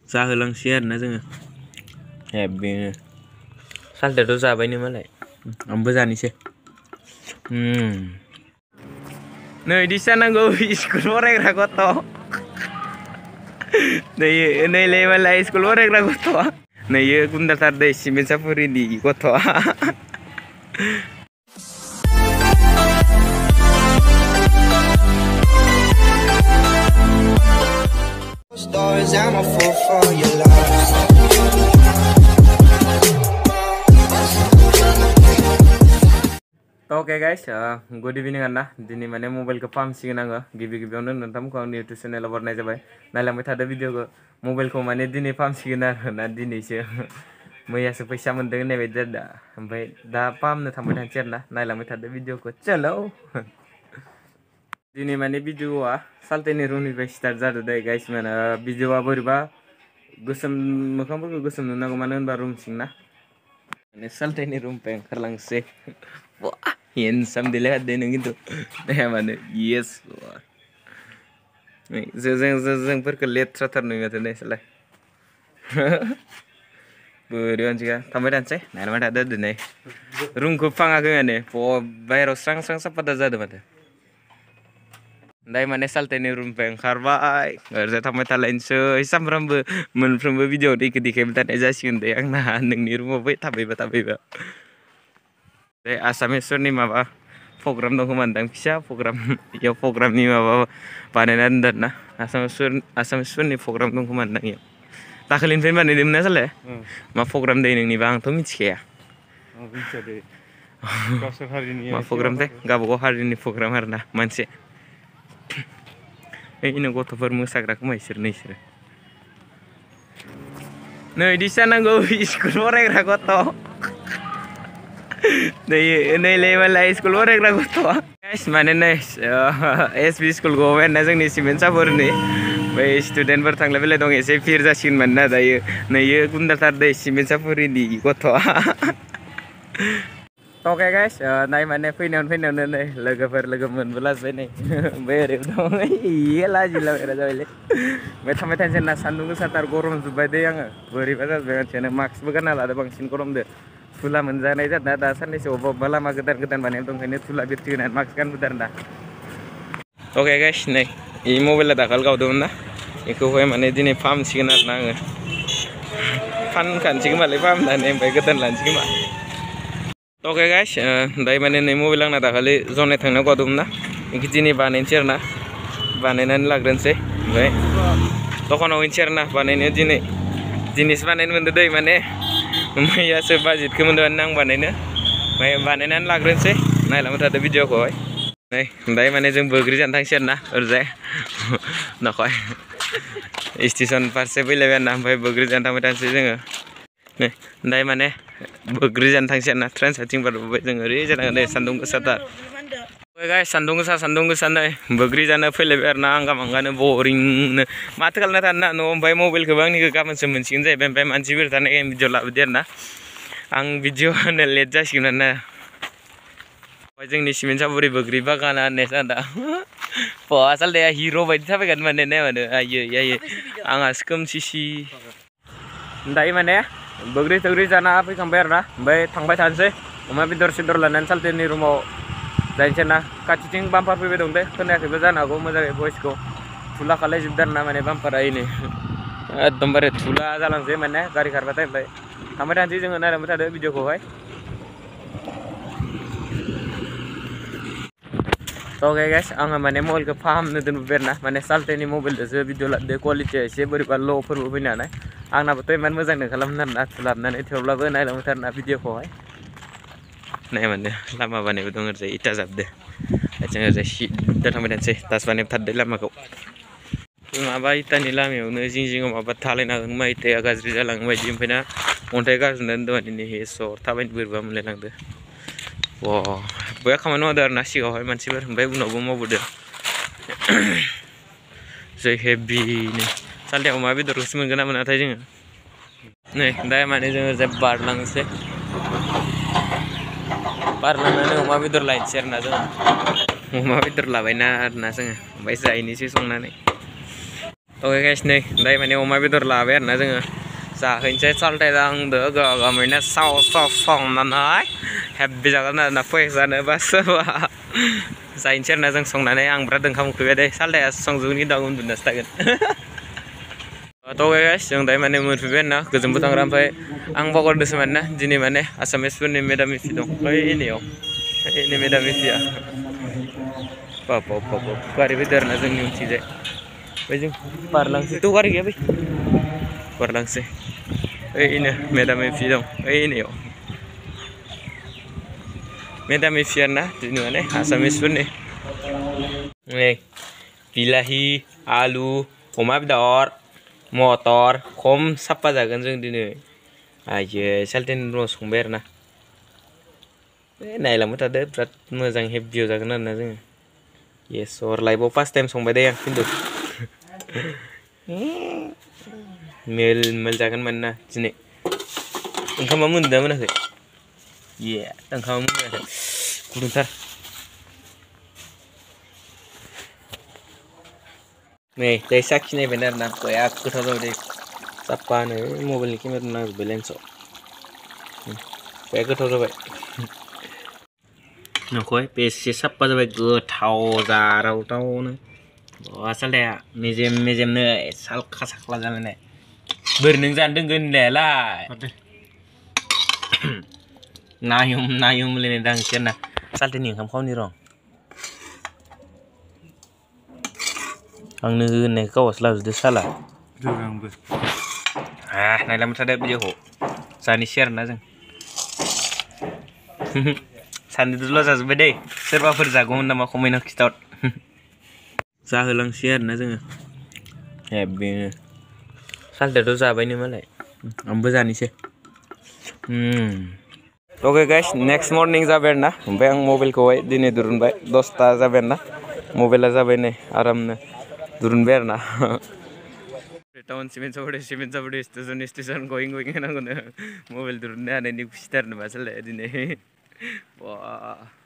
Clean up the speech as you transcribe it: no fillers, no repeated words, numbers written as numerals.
जाहोलांसै आरोना जोङो हेब्बिनो सालथेथ' जाबायनो मालाय आंबो जानोसै नै इदिसो जानांगौ स्कुल फरायग्रा गथ' नैलै मालाय स्कुल फरायग्रा गथ' नैयो गुन्दाथार दै सिमेन्सापुरिनि गथ'आ Stars, I'm a fool for your love. Okay guys, good evening Anna. Dini mane mobile ko pamsigen आङो गिबि-गिबियावनो नोंथांमोनखौ आंनि YouTube चेनेलाव बरायनाय जाबाय नायलांबाय थादो भिडिअखौ मबाइलखौ माने दिनै फाहामसिगोन आरोना दिनैसो मैयासो फैसा मोनदों होननाय बायदि जादों दा ओमफ्राय दा फाहामनो थांबाय थानोसै आरोना नायलांबाय थादो भिडिअखौ चलो दिनै माने भिडिअआ सालथेनि रुमनिफ्राय स्टार्ट जादों दै गाइस माने भिडिअआ बोरैबा गोसोम मोखांफोरखौ गोसोम नुनांगौ मानो होनबा रुम सिंना माने सालथेनि रुमनिफ्राय ओंखारलांसै handsome dilihat deh gitu deh mana yes जों फोरखौ लेथ्राथार नुयो माथो नै सालाय बोरैबा मोनसेखा थांबाय थानोसै नायलांबाय थादो दिनै रुमखौ फाङाखै माने बाहेराव स्रां स्रां साफाथार जादों माथो दायो माने सालथेनि रुमनिफ्राय ओंखारबाय ओरैजाय थांबाय थालायनोसै सामफ्रामबो मोनफ्रोमबो भिडिअ दैखौ देखायबाय थानाय जासिगोन दे आंना नोंनि रुमाव बै थाबैबा दे आसामिसफोरनि माबा प्रग्राम दं खोमादां फिसा प्रग्राम इयाव प्रग्रामनि माबा बानायना दोनदों आरोना आसामिसफोरनि प्रग्राम दं खोमादां इयाव दाखालिनिफ्रायनो बानायदोंमोन ना साले मा प्रग्राम दे नोंनिबा आंथ' मिथिखाया मा प्रग्राम दे गावबागाव हारिनि प्रग्राम आरोना मोनसे ओइनो गथ'फोर मोसाग्रा खोमा इसोरो नै इदिसो जानांगौ स्कुल फरायग्रा गथ' नैलै मालाय स्कुल फरायग्रा गथ'आ गाइस माने नै एसबि स्कुल गभर्नमेन्ट ना जोंनि सिमेन्सापुरनि बै स्टुडेन्टफोर थांलाय फैलाय दं एसे भिर जासिगोन मानोना दायो नैयो गुन्दाथार दै सिमेन्सापुरिनि गथ'आ अके गाइस नाय माने फैनायावनो नै लोगोफोर लोगो मोनबोलाजोबबाय नै ओमफ्राय ओरै दं इयो लाजिलाबायग्रा जाबायलै ओमफ्राय थांबाय थानोसै ना सान्दुं गोसाथार गरम जोब्बाय दै आङो बोरैबा जाजोब्बाय मानसियानो मास्कबो गानना लादो बांसिन गरमदो थुला मोनजानाय जादों दा साननैसो अबेबा लामा गोदान बानायनाय दं ओंखायनो थुला बिरथि होनानै मास्क गानबोदों आरो दा अके गाइस नै इ मबाइला दाखालि गावदोंमोन ना बेखौहाय माने दिनै फाहामसिगोन आरोना आङो फानखानोसै खोमालै फाहामनानै ओमफ्राय गोदान लानोसै खोमा अके गाइस दायो माने नै मबाइल आंना दाखालि जनाय थांनायाव गावदोंमोन ना बेखौ दिनै बानायनोसै आरोना बानायनानै लाग्रोनोसै ओमफ्राय दखानाव हैनोसै आरोना बानायनो दिनैसो बानायनो मोनदों दै माने मैयासो बाजेटखौ मोनदोंमोन आं बानायनो ओमफ्राय बानायनानै लाग्रोनोसै नायलांबाय थादो भिडिअखौहाय नै दायो माने जों बोग्रि जानो थांसै आरोना ओरैजाय नखय स्टेसन फारसे फैलायबाय आरोना ओमफ्राय बोग्रि जानो थांबाय थानोसै जोङो नै दायो माने बोग्रि जानो थांसै आरोना ट्रेन साइथिं बारबोबाय जों ओरै जानांगोन नै सान्दुं गोसाथार गाइस सान्दुं गोसा नै बोग्रि जानो फैलायबाय आरोना आंगा मांगानो बरिंनो माथो खालामना थानो ना न'आव ओमफ्राय मबाइलखौबो आंनिखौ गाबोनसो मोनसिगोन जाहैबाय ओमफ्राय मानसिफोर थानाय भिडिअ लाबोदो आरोना आं भिडिअ होनो लेट जासिगोन आरोना जोंनि सिमेन्सापुरि बोग्रि बागाना होननाय जादा सालथे हिर' बायदि थाबायगोन माने ने माने आयै आंहासो खोमसिसि दायो माने बोग्रि थोग्रि जाना फैखांबाय आरोना ओमफ्राय थांबाय थानोसै अमा बेदर लानानै सालथेनि रुमाव जायनोसै ना खाथिथिं बाम्पार फैबाय दं दे खोनायाखैबो जानो हागौ मोजाङै भइसखौ थुला खालायजोबदों आरोना माने बाम्पारा इनै एकदमबारे थुला जालांसै माने गारि खारबाथाय ओमफ्राय थांबाय थानोसै जोङो नायलांबाय थादो भिडिअखौहाय अके गाइस आङो माने मबाइलखौ फाहामनो दोनबोबाय आरोना माने सालथेनि मबाइलजोंसो भिडिअ लादो क्वालिटिया एसे बोरैबा ल'फोरबो फैनो हानाय आंनाबोथ' इमान मोजांनो खालामनो आरोना थुलाबनानै थेवब्लाबो नायलांबाय थारोना भिडिअखौहाय नाय माने लामा बानायबो दं ओरैजाय इटा जाबदो जों ओरैजाय सिदा थांबाय थानोसै दास बानायबाय थादो लामाखौ माबा इटानि लामायावनो जिङाव माबा थालायना होगोन मा इटाया गाज्रि जालाङो बायदि ओमफ्राय ना अन्थाइ गारजोबनानै दं दिनै हेसर थाबायनो बोरैबा मोनलायलांदो बया खामानि मावदों आरोना सिगाङावहाय मानसिफोर ओमफ्राय उनावबो मावबोदों जै हेभिनो सालथे अमा बेदरखौसो मोनगोन ना मोनाथाय जोङो नै दा माने जोङो ओरैजाय बारलांनोसै बारलांनानै अमा बेदर लायनोसै आरोना जोङो अमा बेदर लाबायना आरोना जोङो ओमफ्राय जाहैनोसै संनानै Oke guys nih, đây mà nếu mà betul là biết là dừng giả hình chế sau đây đang đỡ gờ mình là sau phòng là nói hẹp bây giờ là phơi ra nữa bác sơ và dành trên là dừng xong này ăn bữa đừng không cười đây sau đây xong dưới đi đâu cũng được sạch Oke guys, yang tadi mana menurut Vivian cứ jemput orang ramai, ang pokok di sana, jadi mana asam pun ini medam isi dong, kayak ini yo, ini medam isi ya, papa, kari bener nasi nyum cize, baju parlang sih, tuh kari apa? Parlang sih, ini medam isi dong, ini yo, medam isi na, jadi mana asam pun nih, bilahi, alu, homab dor. Motor, kom sapa jagan जों दिनै आयो सालटेन र संबाय आरोना नायलांबाय थादो बिराद मोजां हेभियाव जागोन आरोना जोङो येस अर लाइफआव फार्स्ट टाइम संबाय दे आं खिन्थु मेल जागोन मानोना दिनै ओंखामा मोनदोंना मोनाखै ये ओंखामा मोनाखै गुदुंथार nih dari saksi nih bener nah kayak aku tahu deh siapa nih mobil ini kan nah balance kayak aku tahu deh nah koi PC siapa tuh gue tahu jarau tahu nih asal deh mejem nih sal kasak lah jalan nih berneng jandeng gede lah nayum lini dang cina sal nih kamu kau nih rong Ang nữ này câu là được sao là này làm sao đây bây giờ hộ sani share na rằng sani dulu saja beda serba berjagung nama komen kita sa hilang share na rằng ya bin sal dari dosa apa ini malah ambil sani sih Okay guys next morning जाबेर ना ओमफ्राय आं मबाइलखौ दिनै दुरुनबाय 10टा Jaber ना मबाइला जाबाय नै आरामनो दुरुनबाय आरोना टाउन सिमेन्ट साबोदे स्टेशन going होनांगौनो मबाइल दुरुननो हानायनि खुसिथार नुबासोलाय दिनै